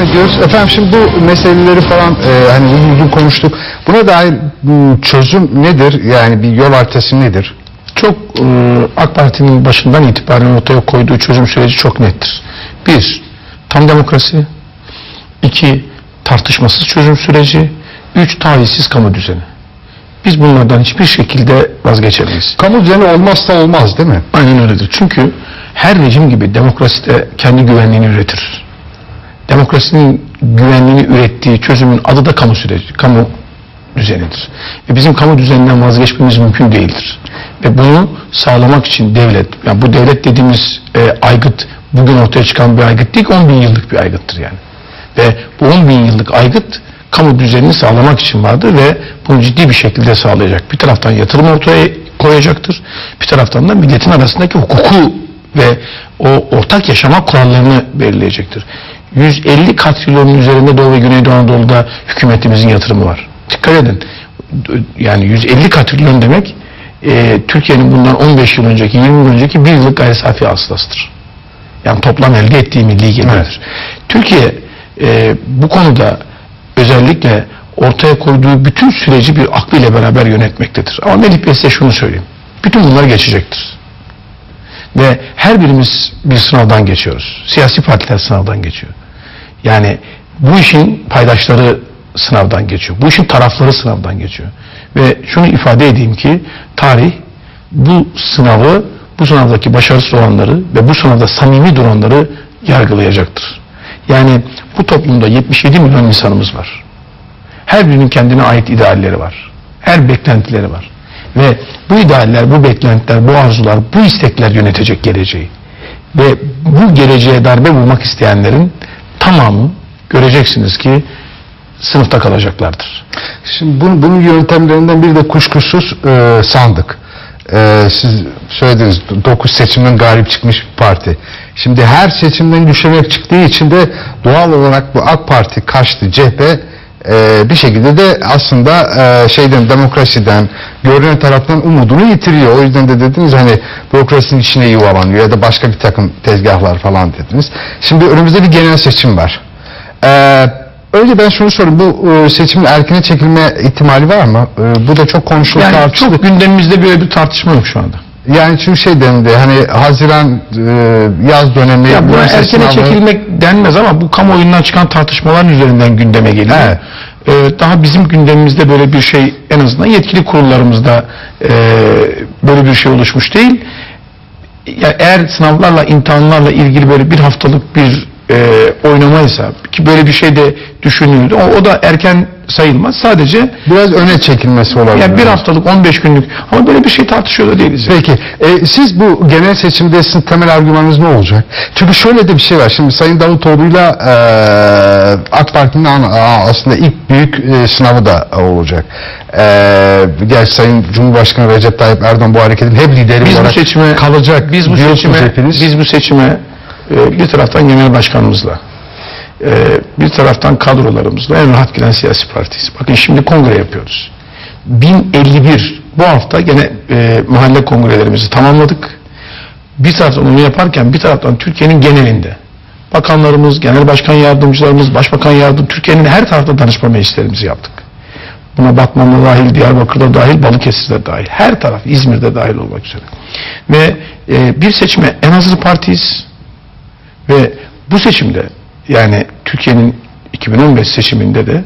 ediyoruz. Efendim şimdi bu meseleleri falan hani uzun konuştuk. Buna dair çözüm nedir? Yani bir yol haritası nedir? Çok AK Parti'nin başından itibaren ortaya koyduğu çözüm süreci çok nettir. 1. Tam demokrasi. 2. Tartışmasız çözüm süreci. 3. Tavizsiz kamu düzeni. Biz bunlardan hiçbir şekilde vazgeçemeyiz. Kamu düzeni olmazsa olmaz değil mi? Aynen öyledir. Çünkü her rejim gibi demokrasi de kendi güvenliğini üretir. Demokrasinin güvenliğini ürettiği çözümün adı da kamu süreci, kamu düzenidir. Ve bizim kamu düzeninden vazgeçmemiz mümkün değildir. Ve bunu sağlamak için devlet, yani bu devlet dediğimiz aygıt bugün ortaya çıkan bir aygıt değil, 10 bin yıllık bir aygıttır yani. Ve bu 10 bin yıllık aygıt kamu düzenini sağlamak için vardır ve bunu ciddi bir şekilde sağlayacak. Bir taraftan yatırım ortaya koyacaktır, bir taraftan da milletin arasındaki hukuku ve o ortak yaşama kurallarını belirleyecektir. 150 katrilyonun üzerinde Doğu ve Güneydoğu Anadolu'da hükümetimizin yatırımı var. Dikkat edin. Yani 150 katrilyon demek Türkiye'nin bundan 15 yıl önceki, 20 yıl önceki bir yıllık gayri safi hasılasıdır. Yani toplam elde ettiği milli gelirdir. Evet. Türkiye bu konuda özellikle ortaya koyduğu bütün süreci bir aklıyla beraber yönetmektedir. Ama Melih Bey size şunu söyleyeyim. Bütün bunlar geçecektir. Ve her birimiz bir sınavdan geçiyoruz. Siyasi partiler sınavdan geçiyor. Yani bu işin paydaşları sınavdan geçiyor. Bu işin tarafları sınavdan geçiyor. Ve şunu ifade edeyim ki tarih bu sınavı, bu sınavdaki başarısız olanları ve bu sınavda samimi duranları yargılayacaktır. Yani bu toplumda 77 milyon insanımız var. Her birinin kendine ait idealleri var. Her beklentileri var. Ve bu idealler, bu beklentiler, bu arzular, bu istekler yönetecek geleceği. Ve bu geleceğe darbe vurmak isteyenlerin tamamı göreceksiniz ki sınıfta kalacaklardır. Şimdi bunun yöntemlerinden biri de kuşkusuz sandık. Siz söylediniz 9 seçimden galip çıkmış bir parti. Şimdi her seçimden güçlenerek çıktığı için de doğal olarak bu AK Parti kaçtı, CHP bir şekilde de aslında demokrasiden, görünen taraftan umudunu yitiriyor. O yüzden de dediniz hani bürokrasinin içine yuvalanıyor ya da başka bir takım tezgahlar falan dediniz. Şimdi önümüzde bir genel seçim var. Önce ben şunu sorayım, bu seçimin erkene çekilme ihtimali var mı? Bu da çok konuşuldu, yani tartışıldı. Çok gündemimizde böyle bir tartışma yok şu anda. Yani çünkü dendi hani Haziran yaz dönemi. Ya buna erkene çekilmek denmez ama bu kamuoyundan çıkan tartışmaların üzerinden gündeme geliyor. Evet. Daha bizim gündemimizde böyle bir şey, en azından yetkili kurullarımızda böyle bir şey oluşmuş değil. Ya eğer sınavlarla, imtihanlarla ilgili böyle bir haftalık bir oynamaysa ki böyle bir şey de düşünüldü. O da erken sayılmaz. Sadece biraz öne çekilmesi olabilir. Yani bir haftalık, 15 günlük, ama böyle bir şey tartışıyor da değiliz. Peki. Siz bu genel seçimde sizin temel argümanınız ne olacak? Çünkü şöyle de bir şey var. Şimdi Sayın Davutoğlu'yla AK Parti'nin aslında ilk büyük sınavı da olacak. Gerçi Sayın Cumhurbaşkanı Recep Tayyip Erdoğan bu hareketin hep lideri olarak kalacak. Biz bu seçime bir taraftan genel başkanımızla, bir taraftan kadrolarımızla en rahat giden siyasi partiyiz. Bakın şimdi kongre yapıyoruz. 1051 bu hafta gene mahalle kongrelerimizi tamamladık. Bir taraftan onu yaparken bir taraftan Türkiye'nin genelinde bakanlarımız, genel başkan yardımcılarımız, başbakan Türkiye'nin her tarafta danışma meclislerimizi yaptık. Buna Batman'da dahil, Diyarbakır'da dahil, Balıkesir'de dahil, her taraf, İzmir'de dahil olmak üzere. Ve bir seçime en hazır partiyiz. Ve bu seçimde, yani Türkiye'nin 2015 seçiminde de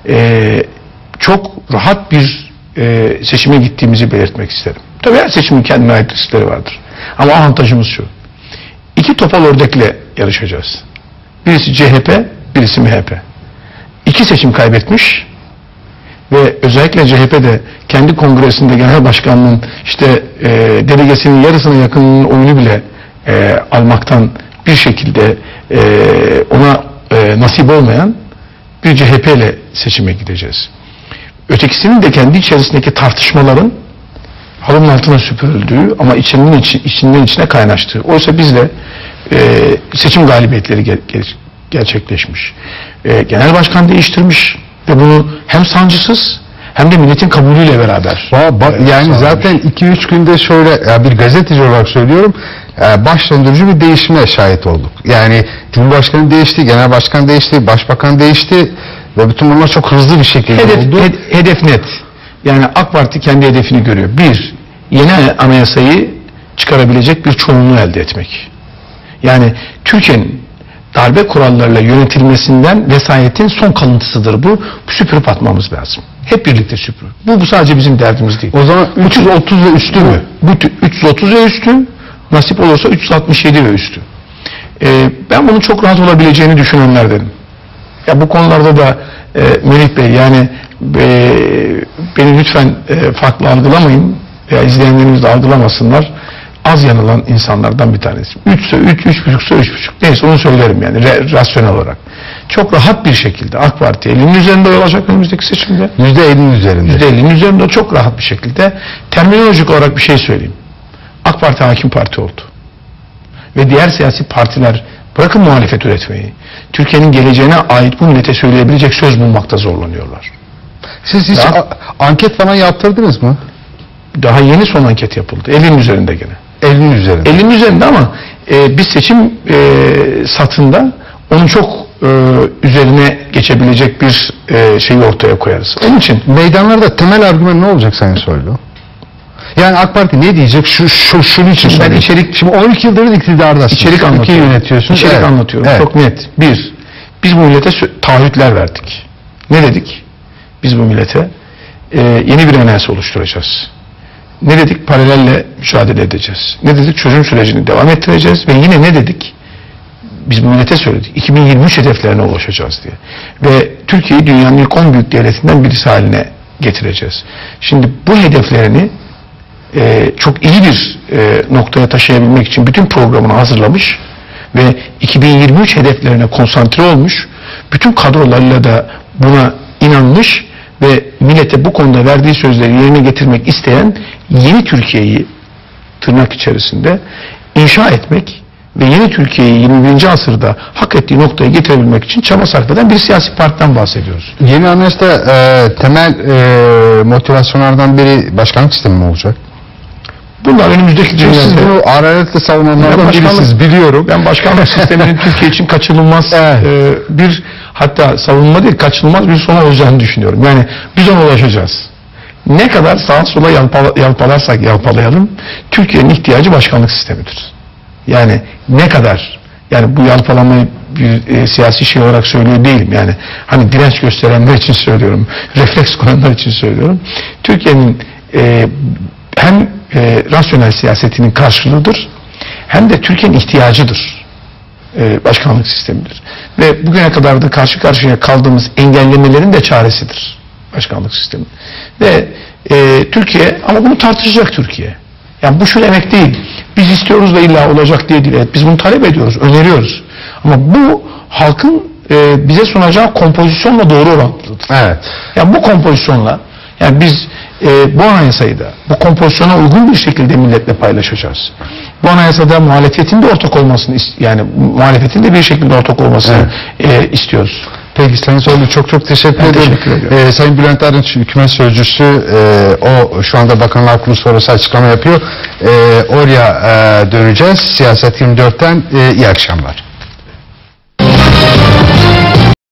çok rahat bir seçime gittiğimizi belirtmek isterim. Tabii her seçimin kendine ait riskleri vardır. Ama avantajımız şu: 2 topal ördekle yarışacağız. Birisi CHP, birisi MHP. 2 seçim kaybetmiş ve özellikle CHP de kendi kongresinde genel başkanlığın delegesinin yarısına yakınının oyunu bile almaktan bir şekilde ona nasip olmayan bir CHP ile seçime gideceğiz. Ötekisinin de kendi içerisindeki tartışmaların halının altına süpürüldüğü ama içinden içine kaynaştığı. Oysa bizle seçim galibiyetleri gerçekleşmiş. Genel başkan değiştirmiş ve bunu hem sancısız hem de milletin kabulüyle beraber. Yani zaten 2-3 günde şöyle bir gazeteci olarak söylüyorum, baş döndürücü bir değişime şahit olduk. Yani Cumhurbaşkanı değişti, Genel Başkan değişti, Başbakan değişti ve bütün bunlar çok hızlı bir şekilde oldu. Hedef net. Yani AK Parti kendi hedefini görüyor. Bir, yeni anayasayı çıkarabilecek bir çoğunluğu elde etmek. Yani Türkiye'nin darbe kurallarıyla yönetilmesinden vesayetin son kalıntısıdır bu. Süpürüp atmamız lazım. Hep birlikte süpürüp. Bu sadece bizim derdimiz değil. O zaman 330 ve üstü mü? Bu 330 ve üstü, nasip olursa 367 ve üstü. Ben bunun çok rahat olabileceğini düşünenlerdenim. Ya bu konularda da Melih Bey, yani beni lütfen farklı algılamayın veya izleyenlerimiz de algılamasınlar. Az yanılan insanlardan bir tanesi. 3 ise 3, 3,5 ise 3,5. Neyse onu söylerim yani rasyonel olarak. Çok rahat bir şekilde AK Parti 50'nin üzerinde olacak önümüzdeki seçimde. %50'nin üzerinde. %50'nin üzerinde çok rahat bir şekilde. Terminolojik olarak bir şey söyleyeyim. AK Parti hakim parti oldu. Ve diğer siyasi partiler bırakın muhalefet üretmeyi, Türkiye'nin geleceğine ait bu millete söyleyebilecek söz bulmakta zorlanıyorlar. Siz hiç anket falan yaptırdınız mı? Daha yeni son anket yapıldı. 50'nin üzerinde gene. 50'nin üzerinde. 50'nin üzerinde ama biz seçim satında onu çok üzerine geçebilecek bir şeyi ortaya koyarız. Onun için meydanlarda temel argüman ne olacak Sayın Soylu? Yani AK Parti ne diyecek? Şunun için ben şimdi 12 yıldır iktidarda İçerik anlatıyorum. Yönetiyorsunuz. İçerik anlatıyorum. Evet. Çok net. Bir, biz bu millete taahhütler verdik. Ne dedik? Biz bu millete yeni bir anayasa oluşturacağız. Ne dedik? Paralelle mücadele edeceğiz. Ne dedik? Çözüm sürecini devam ettireceğiz. Ve yine ne dedik? Biz bu millete söyledik. 2023 hedeflerine ulaşacağız diye. Ve Türkiye'yi dünyanın ilk 10 büyük devletinden birisi haline getireceğiz. Şimdi bu hedeflerini çok iyi bir noktaya taşıyabilmek için bütün programını hazırlamış ve 2023 hedeflerine konsantre olmuş, bütün kadrolarıyla da buna inanmış ve millete bu konuda verdiği sözleri yerine getirmek isteyen yeni Türkiye'yi tırnak içerisinde inşa etmek ve yeni Türkiye'yi 21. asırda hak ettiği noktaya getirebilmek için çaba sarf eden bir siyasi partiden bahsediyoruz. Yeni anayasada temel motivasyonlardan biri başkanlık sistemi mi olacak? Bunlar önümüzdeki Siz bunu hararetle savunanlardan birisiniz, biliyorum. Ben başkanlık sisteminin Türkiye için kaçınılmaz bir, hatta savunma değil, kaçınılmaz bir son olacağını düşünüyorum. Yani biz ona ulaşacağız. Ne kadar sağa sola yalpalarsak yalpalayalım, Türkiye'nin ihtiyacı başkanlık sistemidir. Yani ne kadar, yani bu yalpalamayı bir siyasi şey olarak söylüyor değilim. Yani hani direnç gösterenler için söylüyorum, refleks koyanlar için söylüyorum. Türkiye'nin hem rasyonel siyasetinin karşılığıdır, hem de Türkiye'nin ihtiyacıdır. Başkanlık sistemidir. Ve bugüne kadar da karşı karşıya kaldığımız engellemelerin de çaresidir başkanlık sistemi. Ve Türkiye, ama bunu tartışacak Türkiye. Yani bu şu demek değil, biz istiyoruz da illa olacak diye değil. Evet, biz bunu talep ediyoruz, öneriyoruz. Ama bu halkın bize sunacağı kompozisyonla doğru orantılıdır. Evet. Yani bu kompozisyonla, yani biz bu anayasayı da bu kompozisyona uygun bir şekilde milletle paylaşacağız. Bu anayasada muhalefetin de ortak olmasını, yani muhalefetin de bir şekilde ortak olmasını istiyoruz. Peki Sayın Soylu, çok teşekkür ederim. Teşekkür ediyorum. Sayın Bülent Arınç, hükümet sözcüsü, o şu anda Bakanlar Kurulu sonrası açıklama yapıyor. Oraya döneceğiz. Siyaset 24'ten iyi akşamlar.